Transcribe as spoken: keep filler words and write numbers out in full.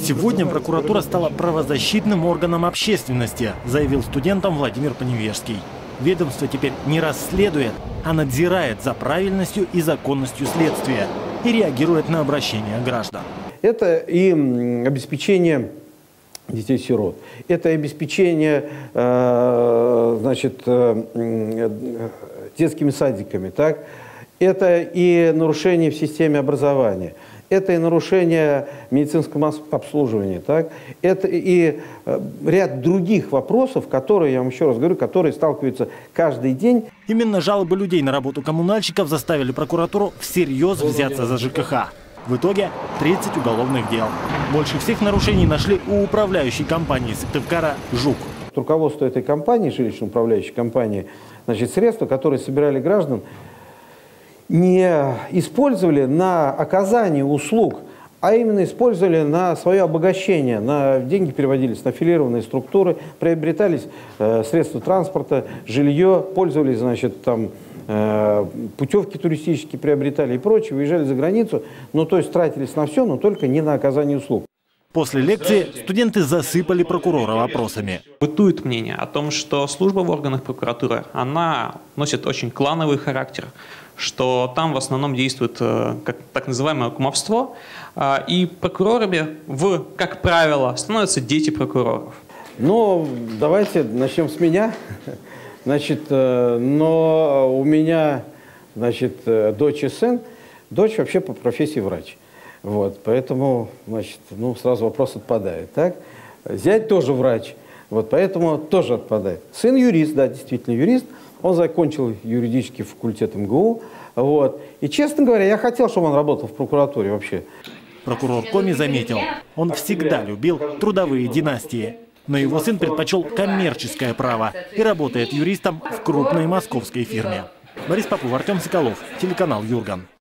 Сегодня прокуратура стала правозащитным органом общественности, заявил студентам Владимир Поневежский. Ведомство теперь не расследует, а надзирает за правильностью и законностью следствия и реагирует на обращения граждан. Это и обеспечение детей-сирот, это обеспечение э, значит, э, детскими садиками, так? Это и нарушение в системе образования. Это и нарушение медицинского обслуживания, так? Это и ряд других вопросов, которые, я вам еще раз говорю, которые сталкиваются каждый день. Именно жалобы людей на работу коммунальщиков заставили прокуратуру всерьез взяться за ЖКХ. В итоге тридцать уголовных дел. Больше всех нарушений нашли у управляющей компании Сыктывкара «Жук». Руководство этой компании, жилищно-управляющей компании, значит, средства, которые собирали граждан, не использовали на оказание услуг, а именно использовали на свое обогащение. На деньги переводились на аффилированные структуры, приобретались э, средства транспорта, жилье, пользовались, значит, там, э, путевки туристические приобретали и прочее, выезжали за границу. Ну, то есть тратились на все, но только не на оказание услуг. После лекции студенты засыпали прокурора вопросами. Бытует мнение о том, что служба в органах прокуратуры, она носит очень клановый характер, что там в основном действует как, так называемое кумовство, и прокурорами, в, как правило, становятся дети прокуроров. Ну, давайте начнем с меня. Значит, но у меня, значит, дочь и сын. Дочь вообще по профессии врач. Вот, поэтому, значит, ну, сразу вопрос отпадает, так? Зять тоже врач, вот, поэтому тоже отпадает. Сын юрист, да, действительно юрист. Он закончил юридический факультет эм гэ у. Вот. И, честно говоря, я хотел, чтобы он работал в прокуратуре вообще. Прокурор Коми заметил, он всегда любил трудовые династии. Но его сын предпочел коммерческое право и работает юристом в крупной московской фирме. Борис Попов, Артем Соколов, телеканал «Юрган».